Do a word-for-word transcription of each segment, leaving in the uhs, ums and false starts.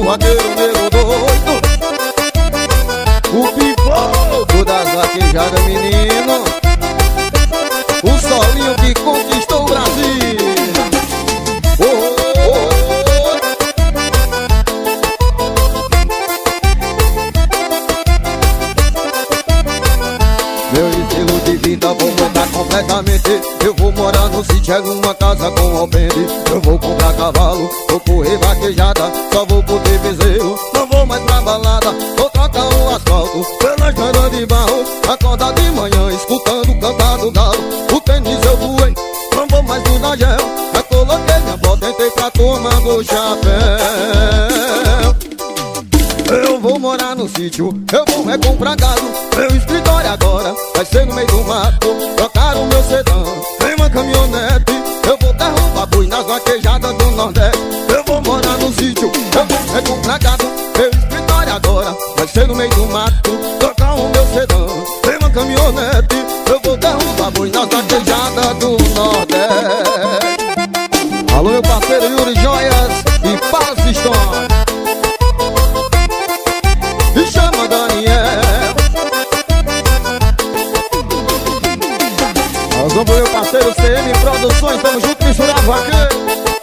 vaqueiro negro doido, o pipoco das vaquejadas, menino, o solinho que conquistou o Brasil. Oh, oh, oh. Meu estilo de vida vou mudar completamente. Eu vou morar no sítio, é numa casa com alpendre. Eu vou comprar cavalo, vou correr vaquejada, só vou poder bezerro, não vou mais pra balada. Vou trocar o asfalto pela estrada de barro, acordar de manhã escutando o cantar do galo. O tênis eu voei, não vou mais usar gel. Já coloquei minha bota, entrei pra turma do chapéu. Eu vou morar no sítio, eu vou recomprar gado. Meu escritório agora vai ser no meio do mato. Trocar o meu sedã, tem uma caminhonete. Eu vou derrubar boi nas vaquejadas do Nordeste. Eu vou morar no sítio, eu vou recomprar gado. Meu escritório agora vai ser no meio do mato. Trocar o meu sedã, tem uma caminhonete. Eu vou derrubar boi nas vaquejadas do Nordeste. Alô, meu parceiro Yuri Joias e Paz Stone. Me chama Daniel. Nós vamos pro meu parceiro C M Produções, tamo junto, misturado aqui.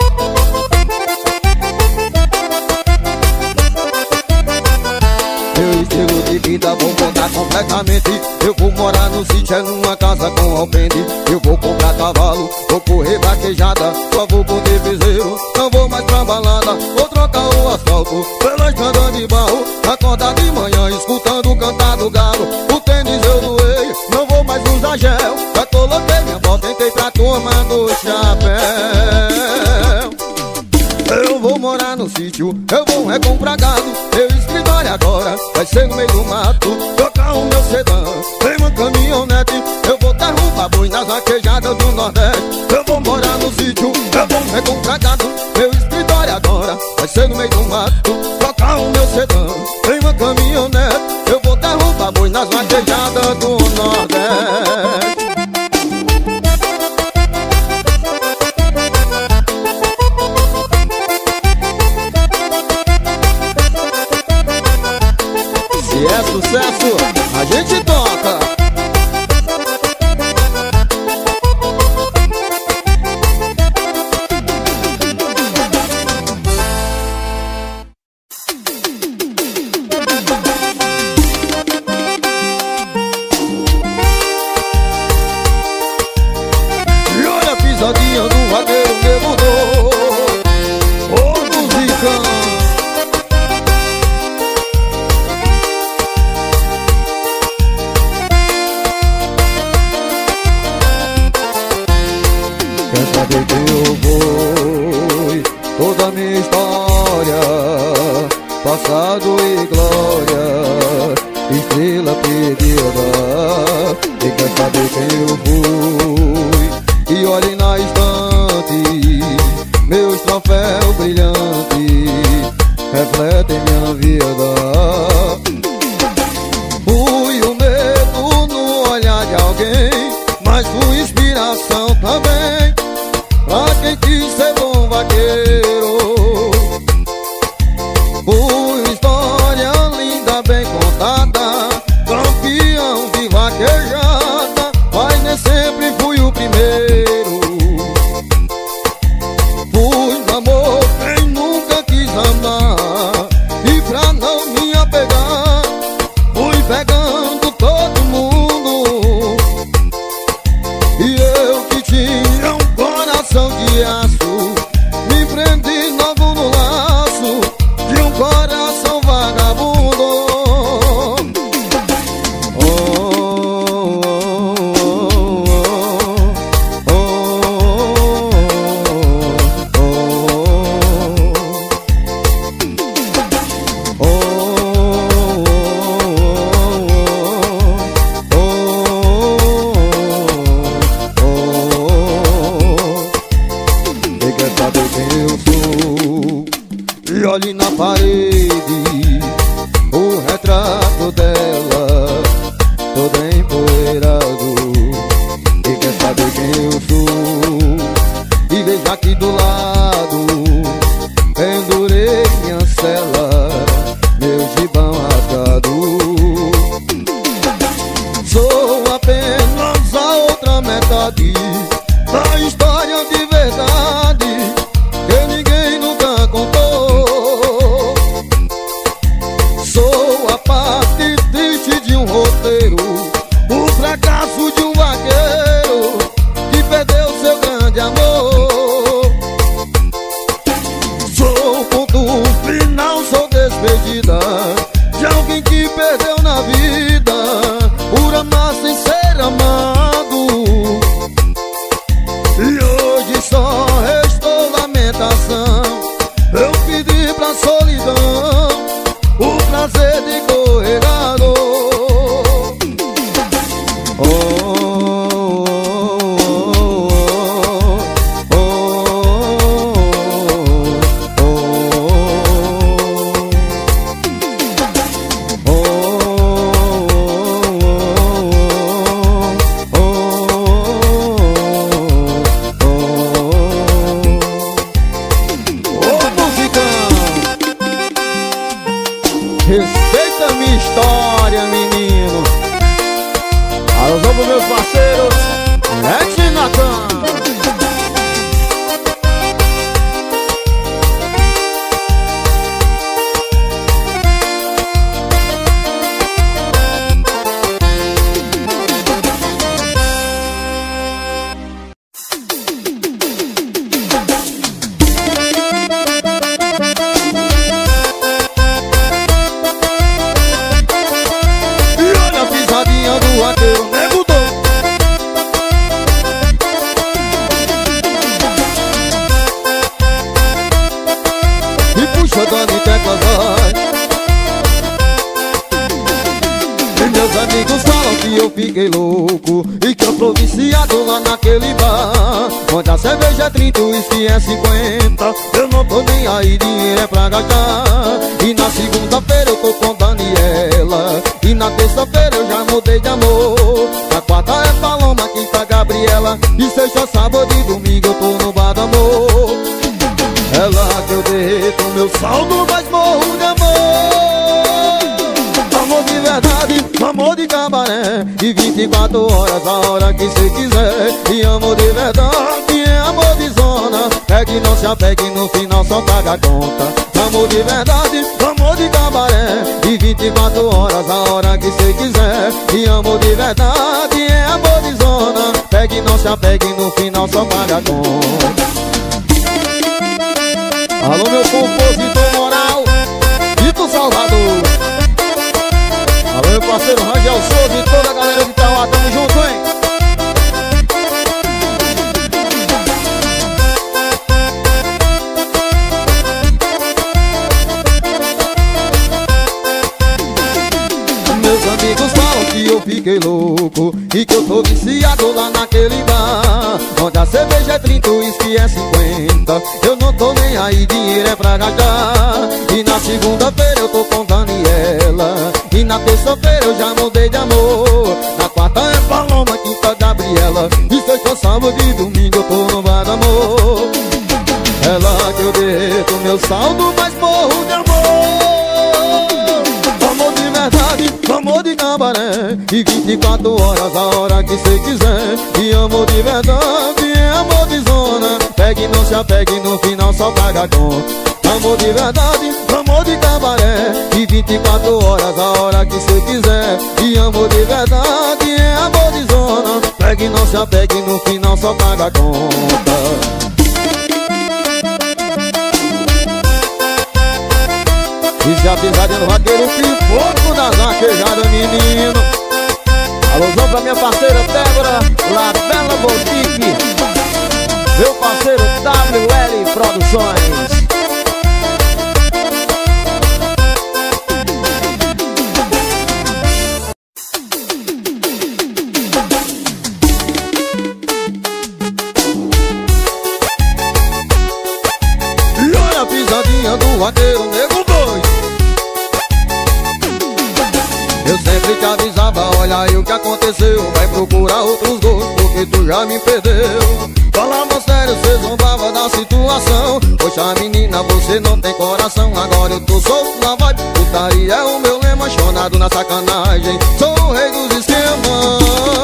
Meu estilo de vida vou mudar completamente. Eu vou morar no sítio, é numa casa com alpendre. Eu vou comprar cavalo, vou correr vaquejada, só vou poder bezerro, não vou mais pra balada. Vou trocar o asfalto pela estrada de barro, acordar de manhã escutando o cantar do galo. O tênis eu doei, não vou mais usar gel. Já coloquei minha bota, entrei pra turma do chapéu. Eu vou morar no sítio, eu vou recomprar gado. Meu escritório agora vai ser no meio do mato. Trocar o meu sedã, tem uma caminhonete. Eu vou derrubar boi nas vaquejadas do Nordeste. Eu vou morar no sítio, eu vou recomprar gado. Meu escritório agora vai ser no meio do mato. Trocar o meu sedã, tem uma caminhonete. Eu vou derrubar boi nas vaquejadas do Nordeste. Se é sucesso, a gente toca. E olha a pisadinha do vaqueiro que mudou. Ô, musicão. Quer saber quem eu vou? Toda a minha história, passado e glória, estrela perdida. E quer saber quem eu fui? E olhe na estante, meus troféus brilhantes refletem minha vida. Fui o medo no olhar de alguém, mas fui inspiração também pra quem quis ser bom vaqueiro. Fui história linda, bem contada, campeão de vaquejada, mas nem sempre fui o primeiro. Fui amor quem nunca quis amar, e pra não me apegar fui pegando todo mundo. E eu que tinha um coração de aço, me prendi logo no laço de um coração vagabundo. Oh, oh, oh, oh, oh, e quer saber quem eu sou? E olhe na parede o retrato dela, todo empoeirado. E quer saber quem eu sou? E veja aqui do lado, pendurei minha cela, rodando em teclas, vai. Meus amigos falam que eu fiquei louco e que eu tô viciado lá naquele bar, onde a cerveja é trinta, o uísque é cinquenta. Eu não tô nem aí, dinheiro é pra gastar. E na segunda-feira eu tô com Daniela, e na terça-feira eu já mudei de amor. Na quarta é Paloma, quinta Gabriela, e sexta, sábado e domingo eu tô no bar do amor. É lá que eu derreto meu saldo, mas morro de amor. Amor de verdade, amor de cabaré, e vinte e quatro horas a hora que cê quiser. E amor de verdade é amor de zona, é que não se apegue, no final só paga a conta. Amor de verdade, amor de cabaré, e vinte e quatro horas a hora que cê quiser. E amor de verdade é amor de zona, é que não se apegue, no final só paga a conta. Alô meu compositor moral, Vitor Salvador. Alô meu parceiro Rangel Souza e toda a galera de Itauá, tamo junto, hein? Meus amigos falam que eu fiquei louco e que eu tô viciado lá naquele bar, onde a cerveja é trinta, o uísque é cinquenta. Eu não tô nem aí, dinheiro é pra gastar. E na segunda-feira eu tô com Daniela, e na terça-feira eu já mudei de amor. Na quarta é Paloma, quinta Gabriela, e sexta, sábado e domingo eu tô no bar do amor. É lá que eu derreto meu saldo, mas morro de amor. Amor de verdade, amor de cabaré, e vinte e quatro horas a hora que cê quiser. E amor de verdade é amor de zona, pegue, não se apegue, no final só paga a conta. Amor de verdade, amor de cabaré, e vinte e quatro horas a hora que cê quiser. E amor de verdade é amor de zona, pegue, não se apegue, no final só paga a conta. E se a pisadinha do vaqueiro, pipoco das vaquejadas, menino. Alôzão pra minha parceira Débora, La Bela Boutique. Meu parceiro W L Produções. E olha a pisadinha do vaqueiro, nego doido. Eu sempre te avisava, olha aí o que aconteceu. Vai procurar outros gostos, porque tu já me perdeu. Falava sério, cê zombava da situação. Poxa menina, você não tem coração. Agora eu tô solto na vibe, putaria é o meu lema. Chonado na sacanagem, sou o rei dos esquemas.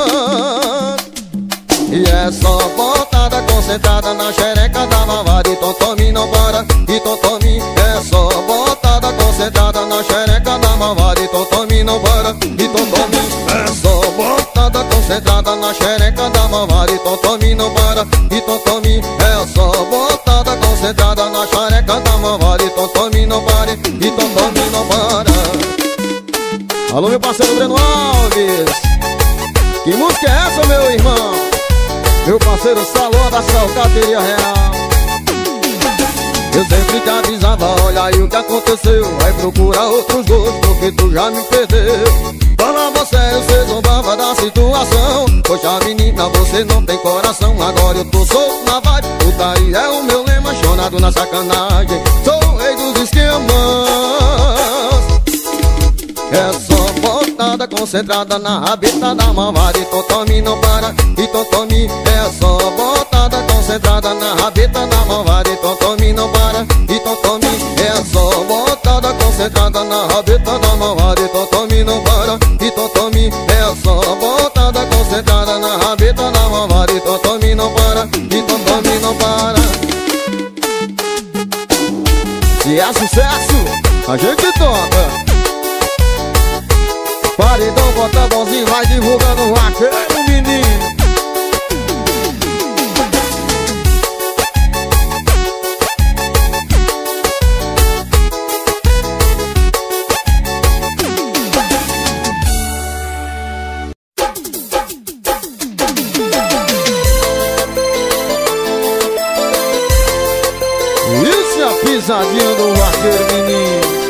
E é só botada concentrada na xereca da malvada. E Totomi não para, e Totomi é só botada concentrada na xereca da malvada. E Totomi não para, e Totomi é só botada concentrada na xereca da malvada. E Totomi não para, e Totomi é só botada concentrada na xereca da malvada. E Totomi não para, e Totomi não para. Alô meu parceiro Breno Alves, que música é essa, meu irmão? Meu parceiro Salão da Salcateria Real. Eu sempre te avisava, olha aí o que aconteceu. Vai procurar outros gostos, porque tu já me perdeu. Falava sério, cê zombava da situação. Poxa menina, você não tem coração. Agora eu tô solto na vibe, putaria é o meu lema. Chonado na sacanagem, sou o rei dos esquemas. É só botada concentrada na rabeta da malvada. E Totomi não para, e Totomi é só botada concentrada na rabeta da malvada. E Totomi não para, e Totomi é só botada concentrada na rabeta da malvada. E Totomi não para, e Totomi é só botada concentrada na rabeta da malvada. E Totomi não para, e Totomi não para. Se é sucesso, a gente toca. Paredão, bota bonzinho, vai divulgando o vaqueiro, menino. Isso, Pisadinha do vaqueiro, menino.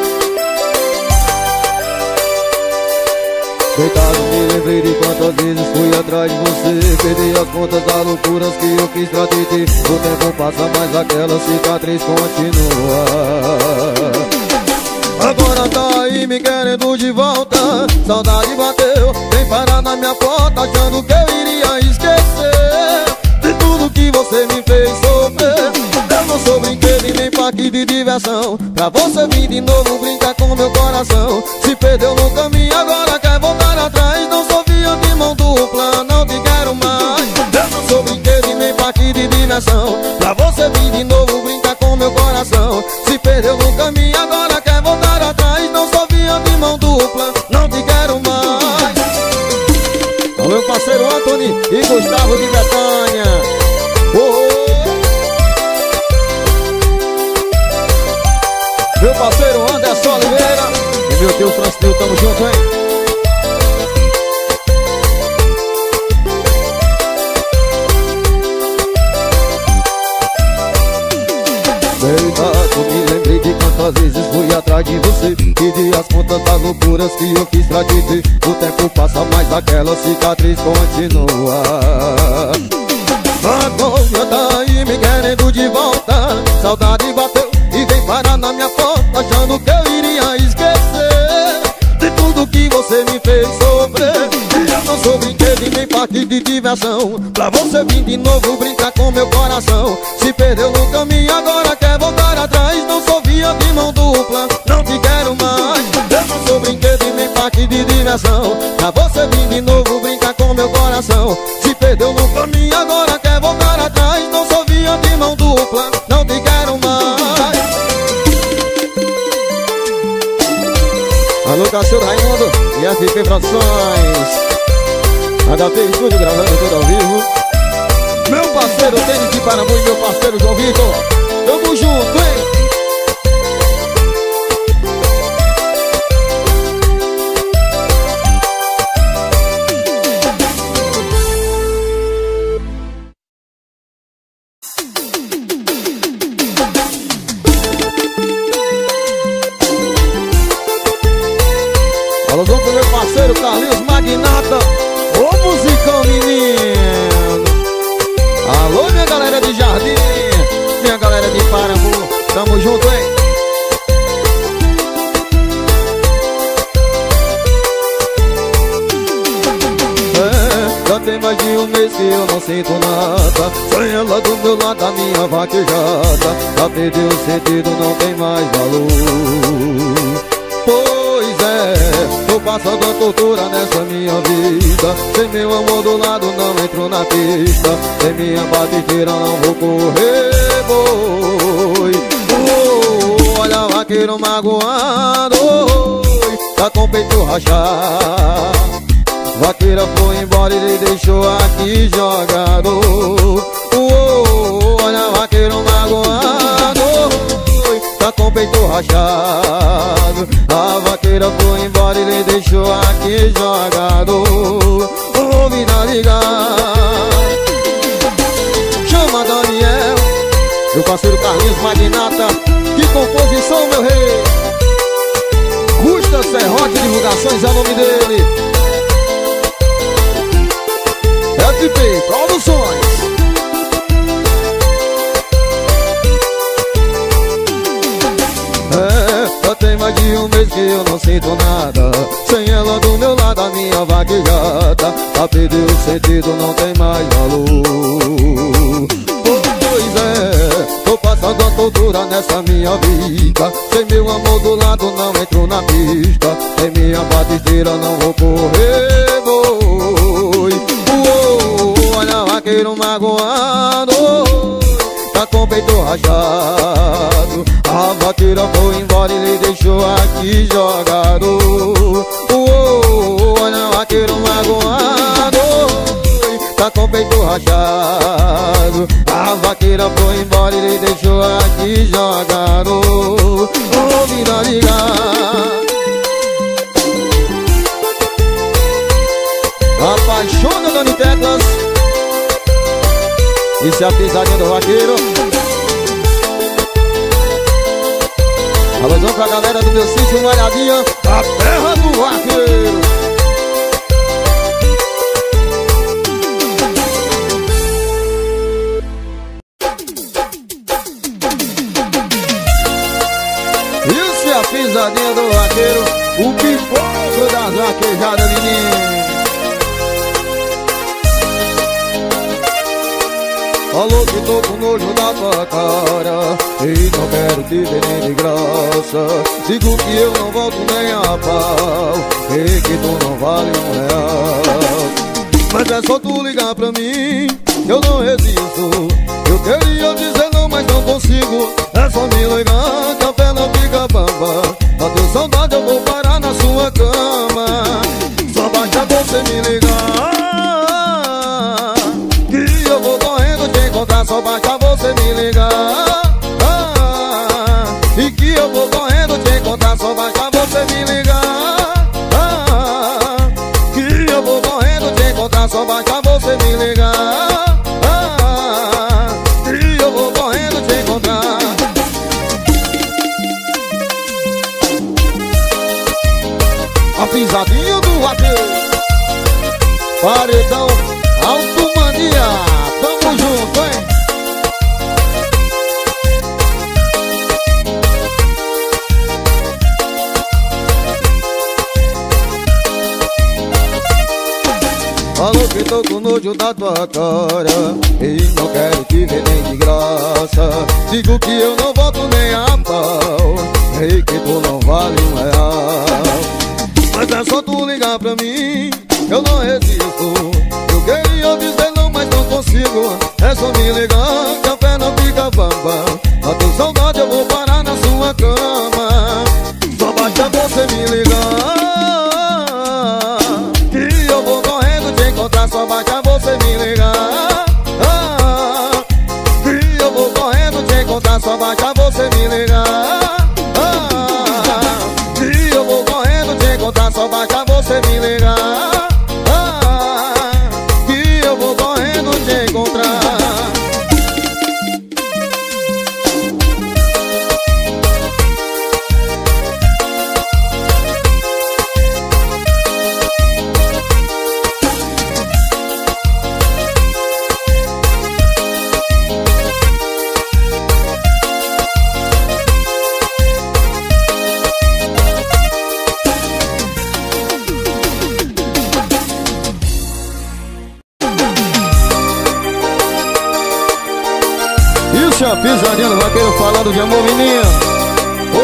Coitado, me lembrei de quantas vezes fui atrás de você. Perdi as contas das loucuras que eu fiz pra te ter. O tempo passa, mas aquela cicatriz continua. Agora tá aí me querendo de volta. Saudade bateu, vem parar na minha porta, achando que eu iria esquecer de tudo que você me fez sofrer. Eu não sou brinquedo e nem parque de diversão, pra você vir de novo brincar com meu coração. Se perdeu no caminho, agora quer voltar atrás. Não sou via de mão dupla, não te quero mais. Eu não sou brinquedo e nem parque de diversão, pra você vir de novo brincar com meu coração. Se perdeu no caminho, agora quer voltar atrás. Não sou via de mão dupla, não te quero mais. O meu parceiro Anthony e Gustavo de Betânia. Oh, meu parceiro Anderson Oliveira e meu tio Francisco, tamo junto, hein? Verdade, me lembrei de quantas vezes fui atrás de você. Pedi as contas das loucuras que eu fiz pra te ter. O tempo passa, mas aquela cicatriz continua. Agora tá aí me querendo de volta. Saudade bateu e vem parar na minha porta, achando que eu iria esquecer de tudo que você me fez sofrer. Eu não sou brinquedo e nem parque de diversão, pra você vir de novo brincar com meu coração. Se perdeu no caminho, agora quer voltar atrás. Não sou via de mão dupla, não te quero mais. Eu não sou brinquedo e nem parque de diversão, pra você vir de novo brincar com meu coração. Se perdeu no caminho, agora quer voltar atrás. Não sou via de mão dupla, não te quero mais. Alô, Cachorro Raimundo e F P Produções, H P Estúdio gravando tudo ao vivo. Meu parceiro Tênis de Parambu e meu parceiro João Vitor, tamo junto, hein? Alô, junto com meu parceiro Carlinhos Magnata, ô musicão, menino. Alô, minha galera de Jardim, minha galera de Parambu, tamo junto, hein? É, já tem mais de um mês que eu não sinto nada. Sem ela do meu lado, a minha vaquejada já perdeu o sentido, não tem mais valor. Pois é, tô passando a tortura nessa minha vida. Sem meu amor do lado não entro na pista. Sem minha batedeira não vou correr, boi. Oh, olha o vaqueiro magoado, oh, tá com o peito rachado. Vaqueira foi embora e ele deixou aqui jogado. Oh, olha o vaqueiro magoado, oh, tá com o peito rachado. A vaqueira foi embora e ele deixou aqui jogado. Ô, vida ligar, chama Daniel, meu parceiro Carlinhos Magnata. Que composição, meu rei. Custa Serrote Divulgações é o nome dele. F P Produções. É, já tem mais de um mês que eu não sinto nada. Sem ela do meu lado, a minha vaquejada já perdeu o sentido, não tem mais valor. Pois é, tô passando a tortura nessa minha vida. Sem meu amor do lado, não entro na pista. Sem minha batedeira, não vou correr, boi. Uou, olha o vaqueiro magoado, tá com o peito rachado. A vaqueira foi embora e ele deixou aqui jogado. Uou, olha o vaqueiro magoado, tá com o peito rachado. A vaqueira foi embora e ele deixou aqui jogado. Ô, vida ligar, apaixona Dani Teclas. Isso é a pisadinha do vaqueiro. Alôzão pra galera do meu sítio Malhadinha, a terra do vaqueiro. Isso é a pisadinha do vaqueiro, o pipoco das vaquejadas, menino. Falou que tô com nojo da tua cara e não quero te ver nem de graça. Digo que eu não volto nem a pau e que tu não vale um real. Mas é só tu ligar pra mim, eu não resisto. Eu queria dizer não, mas não consigo. É só me ligar que a pé não fica bamba. Bateu saudade, eu vou parar na sua cama. Só basta você me ligar que eu vou correndo te encontrar. Só basta você me ligar ah, e que eu vou correndo te encontrar. Só basta você me ligar ah, que eu vou correndo te encontrar. Só basta você me ligar ah, que eu vou correndo te encontrar. A pisadinha do vaqueiro, paredão Alto Mania, tamo junto, hein? Falou que tô com nojo da tua cara e não quero te ver nem de graça. Digo que eu não volto nem a pau e que tu não vale um real. Mas é só tu ligar pra mim, eu não resisto. Eu queria dizer não, mas não consigo. É só me ligar que a pé não fica bamba. Bateu saudade, eu vou parar na sua cama. Só basta você me ligar que eu vou correndo te encontrar. Só basta você me ligar ah, que eu vou correndo te encontrar. Só basta você me ligar ah, que eu vou correndo te encontrar. Só basta você me ligar ah, que eu vou correndo te encontrar. Isso é a pisadinha do vaqueiro falando de amor, menina. Oh,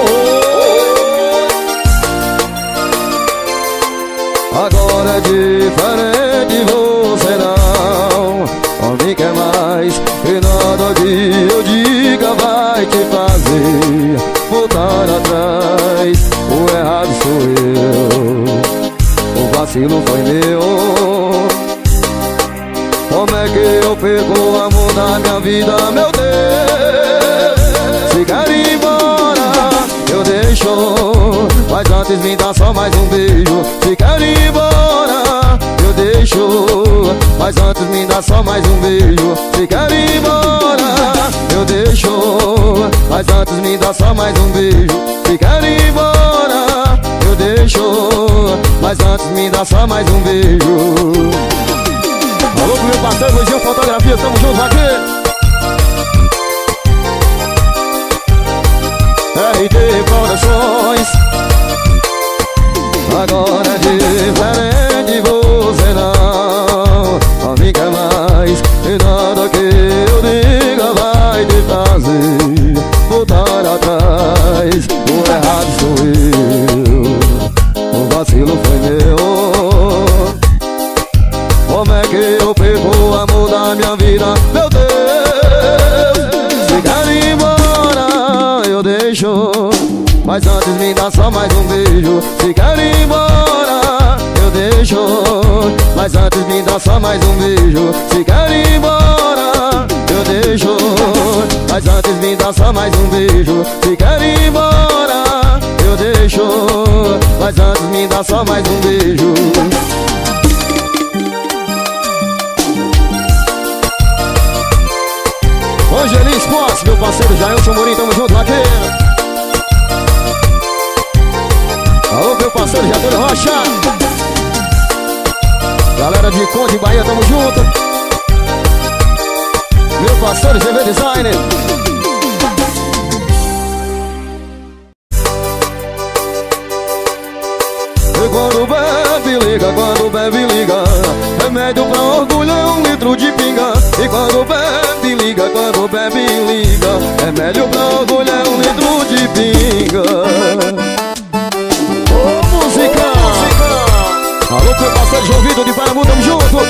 oh. Agora é diferente, você não não me quer mais. E nada que eu diga vai te fazer voltar atrás. O errado sou eu, o vacilo foi meu. Como é que eu perco o amor da minha vida, meu Deus? Se quer ir embora, eu deixo, mas antes me dá só mais um beijo. Se quer ir embora, eu deixo, mas antes me dá só mais um beijo. Se quer ir embora, eu deixo, mas antes me dá só mais um beijo. Se quer ir embora, eu deixo, mas antes me dá só mais um beijo. Alô pro meu parceiro Luizinho Fotografia, tamo junto aqui. R T Produções. Agora é diferente, você não não me quer mais. E nada que eu diga vai te fazer voltar atrás. O errado sou eu, o vacilo foi meu. Como é que eu perco o amor da minha vida, meu Deus? Se quer ir embora, eu deixo, mas antes me dá só mais um beijo. Se quer ir embora, eu deixo, mas antes me dá só mais um beijo. Se quer ir embora, eu deixo, mas antes me dá só mais um beijo. Se quer ir embora, eu deixo, mas antes me dá só mais um beijo. Angelim Esportes, meu parceiro Jailson Morim, tamo junto, vaqueiro. meu parceiro Getúlio Rocha. Galera de Conde, Bahia, tamo junto. Meu parceiro G V Designer. E quando bebe liga, quando bebe liga, remédio pra orgulho é um litro de pinga. E quando bebe liga, quando bebe liga, remédio pra orgulho é um litro de pinga. Ô música, alô meu parceiro João Vitor de Paramu, tamo junto.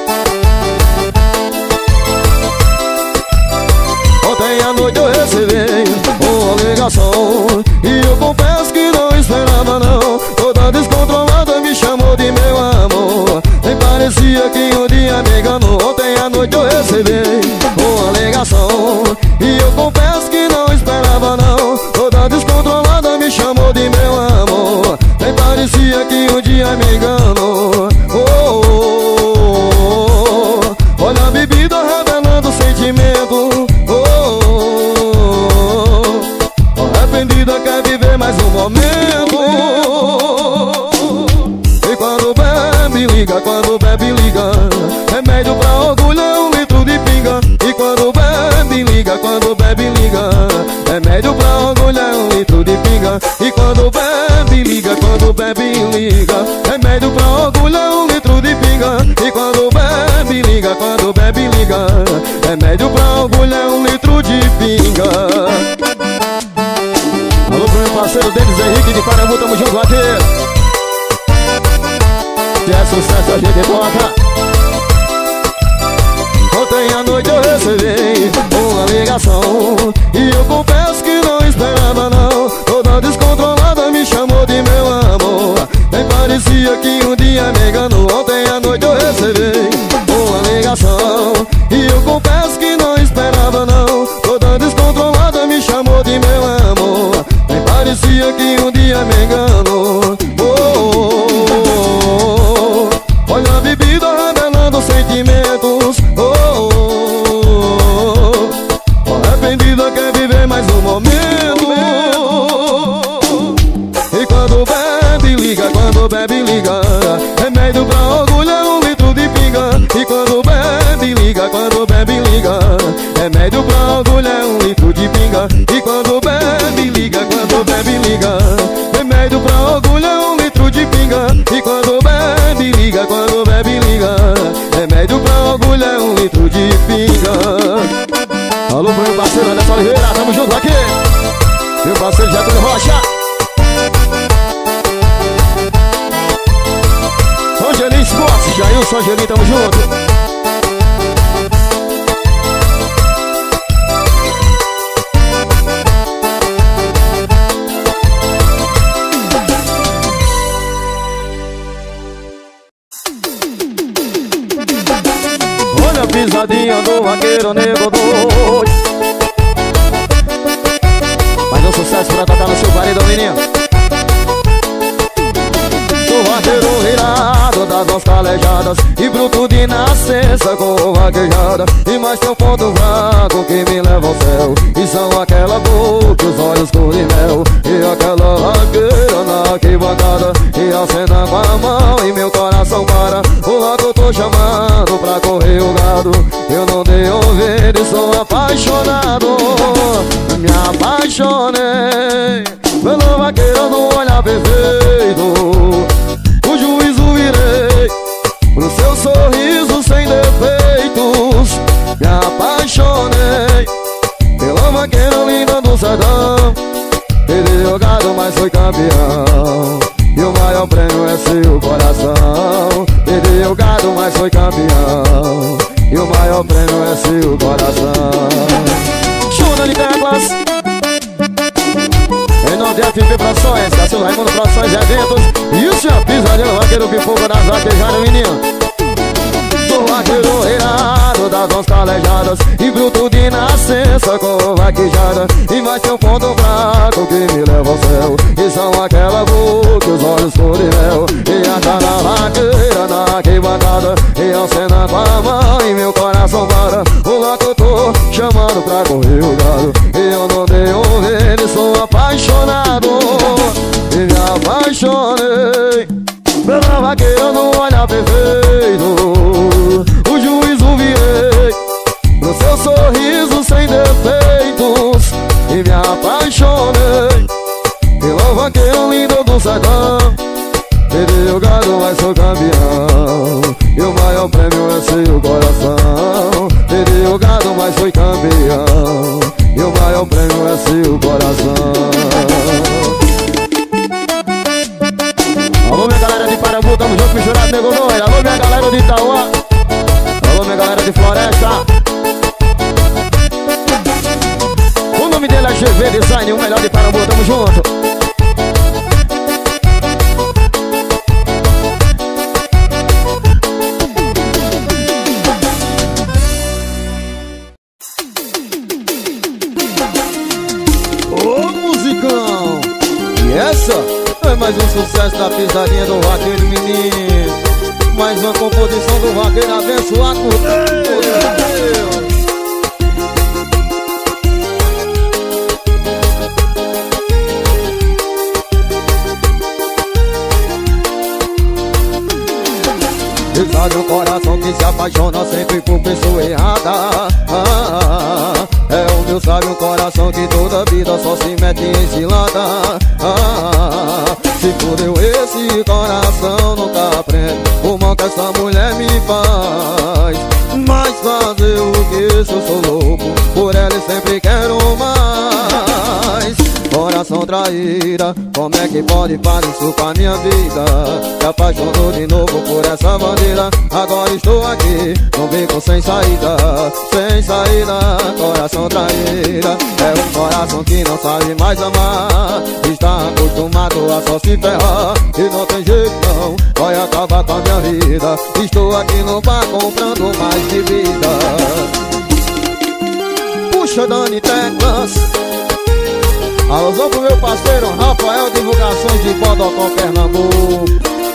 Ontem à noite eu recebi uma ligação e eu confesso que não esperava não. Toda descontrolada me chamou de meu amor, nem parecia que um dia me enganou. Ontem à noite eu recebi uma ligação e eu confesso que não esperava não. Toda descontrolada me chamou de meu amor, nem parecia que um dia me enganou. Oh, oh, oh. Olha a bebida revelando sentimento. Arrependida quer viver mais um momento. E quando bebe liga, quando bebe liga, remédio pra orgulho é um litro de pinga. E quando bebe liga, quando bebe liga, remédio pra orgulho é um litro de pinga. E quando bebe liga, quando bebe liga, remédio pra orgulho é um litro de pinga. E quando bebe liga, quando bebe liga, remédio pra orgulho é um litro de pinga. Alô pro meu parceiro Denis Henrique de Paramu, tamo junto aqui. Se é sucesso a gente bota. Ontem à noite eu recebi uma ligação e eu confesso que não esperava não. Toda descontrolada me chamou de meu amor, nem parecia que um dia me enganou. Ontem à noite eu recebi uma ligação e eu confesso que não esperava não. Toda descontrolada me chamou de meu amor, nem parecia que um dia me enganou. Oh, oh, oh. Olha a bebida revelando sentimentos. Oh, oh, oh. Arrependida quer viver mais um momento. E quando bebe liga, quando bebe liga, remédio pra orgulho é um litro de pinga. E quando bebe liga, quando bebe liga, remédio pra orgulho é um litro de pinga. E quando bebe liga, quando bebe liga, remédio pra orgulho é um litro de pinga. E quando bebe liga, quando bebe liga, remédio pra orgulho é um litro de pinga. Alô pro meu parceiro Anderson Oliveira, tamo junto aqui. Meu parceiro Getúlio Rocha. Angelim Esportes, Jailson Angelim, tamo junto. Olha a pisadinha do vaqueiro nego doido. Mais um sucesso pra tocar no seu paredão, menino. O vaqueiro virado das mãos calejadas e bruto de nascença com vaquejada. E mais tem um ponto fraco que me leva ao céu, e são aquela boca, os olhos cor de mel, e aquela vaqueira na arquibancada, e a cena com a mão e meu coração para. O logo eu tô chamando pra correr o gado, eu não dei ouvido e sou apaixonado. Me apaixonei pelo vaqueiro do olhar perfeito. O juízo virei pro seu sorriso sem defeitos. Me apaixonei pela vaqueira linda do sertão. Ele jogado, mas foi campeão, e o maior prêmio é seu coração. Ele jogado, mas foi campeão, e o maior prêmio é seu coração. Júnior de Teclas, em nome de F P Produções, Cassio Raimundo Produções e Eventos, e o senhor Pisadinho, vaqueiro que fogo das vaquejadas, menino. Do vaqueiro reirado das mãos calejadas e bruto de nascença com vaquejada. E mais tem um ponto fraco que me leva ao céu, e são aquela boca, os olhos cor de mel, e aquela vaqueira na arquibancada, e a cena com a mão e meu coração para. O loco eu tô chamando pra correr o gado, e eu não dei ouvido e sou apaixonado. e me apaixonei pela vaqueira no olhar perfeito. O juízo virei pro seu sorriso sem defeitos e me apaixonei pela vaqueira linda do sertão. Perdi o gado, mas sou campeão, e o maior prêmio é seu coração. Perdi o gado, mas fui campeão, e o maior prêmio é seu coração. Alô minha galera de Parambu, tamo junto, misturado, nego doido. Alô minha galera de Itauá, alô minha galera de Floresta. O nome dele é G V Design, o melhor de Parambu, tamo junto. E essa é mais um sucesso da pisadinha do vaqueiro menino. Mais uma composição do vaqueiro abençoado por Deus. E sabe o coração que se apaixona sempre por pessoa errada. ah, É o meu, sabe, um coração que toda vida só se mete em cilada. ah, Se fudeu esse coração, nunca aprende o mal que essa mulher me faz. Mas fazer o que, se eu sou louco por ela e sempre quero mais. Coração traíra, como é que pode fazer isso com a minha vida? Se apaixonou de novo por essa bandeira. Agora estou aqui, num beco sem saída, sem saída. Coração traíra, é um coração que não sabe mais amar. Está acostumado a só se ferrar, e não tem jeito não, vai acabar com a minha vida. Estou aqui no bar comprando mais bebida. Puxa Dani Teclas. Alôzão pro meu parceiro Rafael, divulgações de Bodocó, Pernambuco.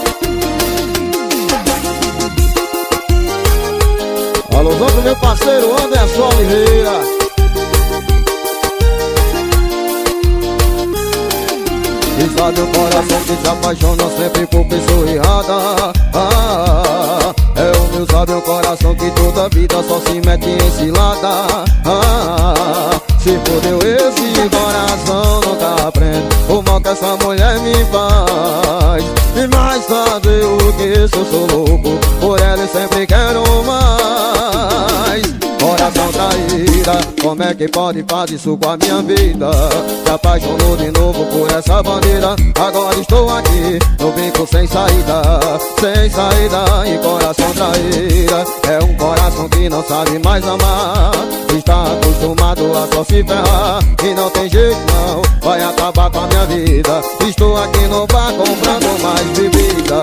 Alôzão pro meu parceiro Anderson Oliveira. E sabe o coração que se apaixona sempre por pessoa errada. ah, É o meu, sabe, um coração que toda vida só se mete em cilada. ah, Se fodeu esse coração, nunca aprende o mal que essa mulher me faz. E mais fazer o que, se eu sou louco por ela e sempre quero mais. Coração traíra, como é que pode fazer isso com a minha vida? Se apaixonou de novo por essa bandeira. Agora estou aqui, no beco sem saída, sem saída. E coração traíra, é um coração que não sabe mais amar. Está acostumado a só se ferrar, e não tem jeito não, vai acabar com a minha vida. Estou aqui no bar comprando mais bebida.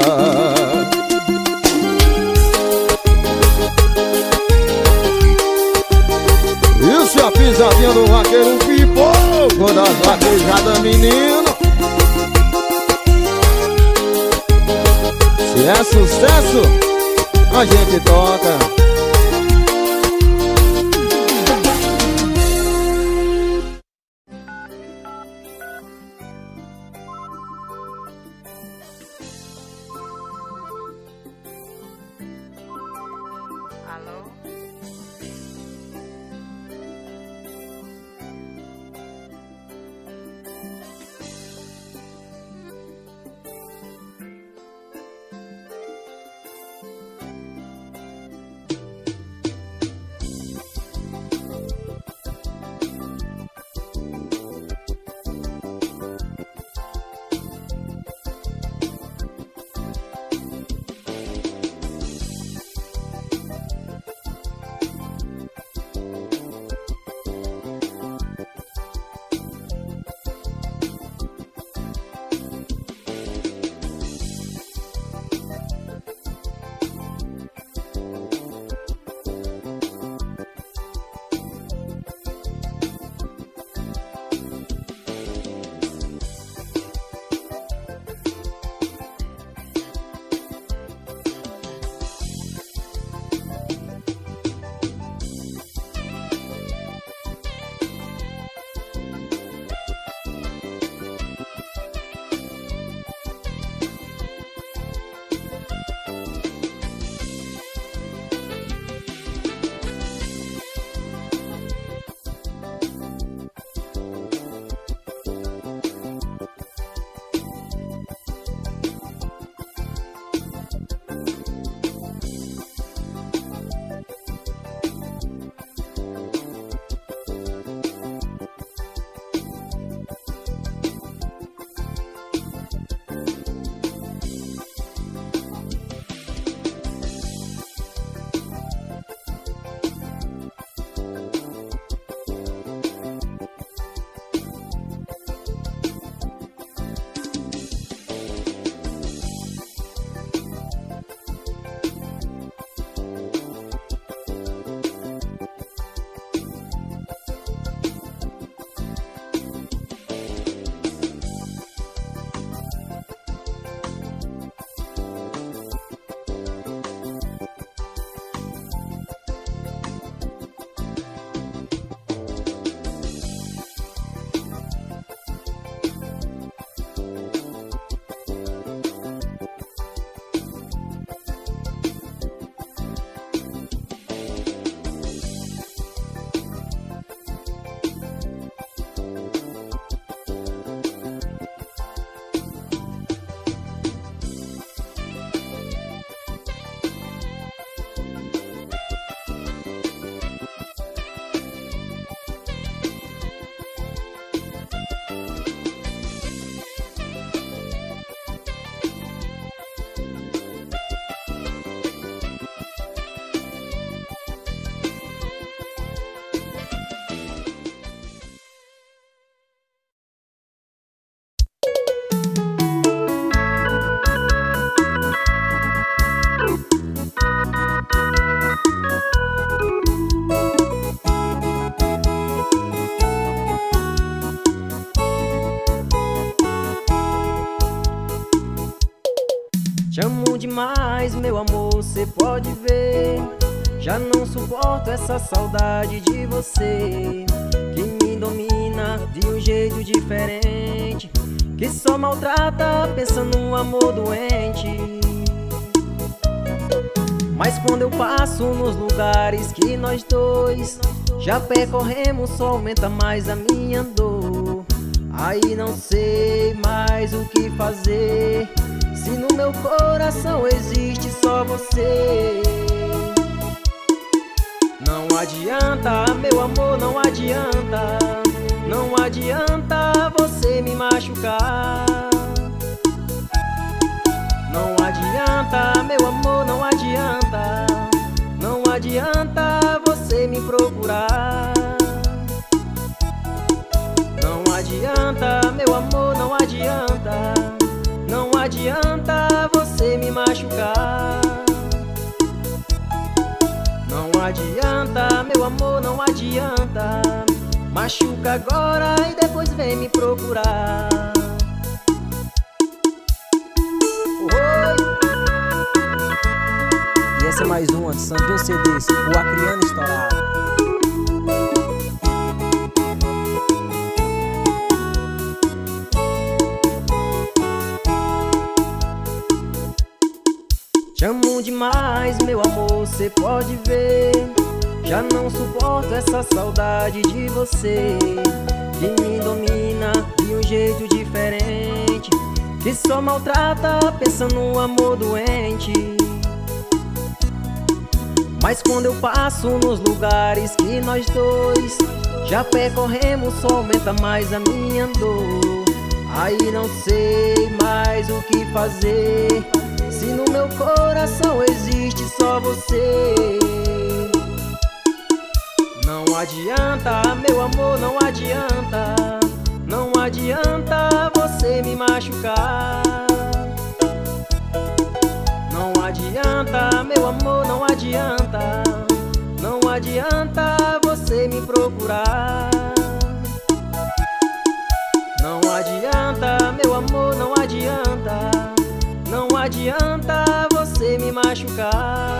Isso é a pisadinha do vaqueiro pipoco das vaquejadas, menino. Se é sucesso, a gente toca. demais, meu amor, cê pode ver. Já não suporto essa saudade de você, que me domina de um jeito diferente, que só maltrata pensando no amor doente. Mas quando eu passo nos lugares que nós dois já percorremos, só aumenta mais a minha dor. Aí não sei mais o que fazer, se no meu coração existe só você. Não adianta, meu amor, não adianta, não adianta você me machucar. Não adianta, meu amor, não adianta, não adianta você me procurar. Não adianta, meu amor, não adianta, não adianta você me machucar. Não adianta, meu amor, não adianta, machuca agora e depois vem me procurar. E essa é mais uma de Sandrinho C Ds, o Acriano Estourado. Te amo demais, meu amor, cê pode ver. Já não suporto essa saudade de você, que me domina de um jeito diferente, que só maltrata pensando no amor doente. Mas quando eu passo nos lugares que nós dois já percorremos, só aumenta mais a minha dor. Aí não sei mais o que fazer, se no meu coração existe só você. Não adianta, meu amor, não adianta, não adianta você me machucar. Não adianta, meu amor, não adianta, não adianta você me procurar. Não adianta, meu amor, não adianta, não adianta você me machucar.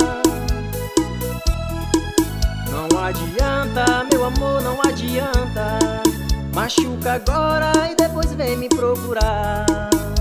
Não adianta, meu amor, não adianta, machuca agora e depois vem me procurar.